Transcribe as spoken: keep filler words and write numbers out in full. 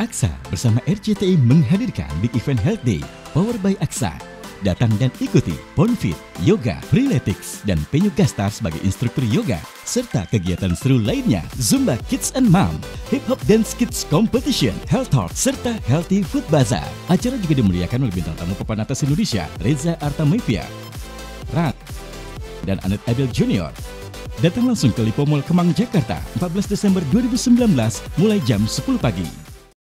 AXA bersama R C T I menghadirkan Big Event Health Day Power by AXA. Datang dan ikuti Ponfit, Yoga, Freeletics, dan Penyu Gastar sebagai instruktur yoga, serta kegiatan seru lainnya, Zumba Kids and Mom, Hip Hop Dance Kids Competition, Health Talk, serta Healthy Food Bazaar. Acara juga dimeriahkan oleh bintang tamu papan atas Indonesia, Reza Artamevia, Rat, dan Anet Abel Junior. Datang langsung ke Lipo Mall Kemang, Jakarta, empat belas Desember dua ribu sembilan belas, mulai jam sepuluh pagi.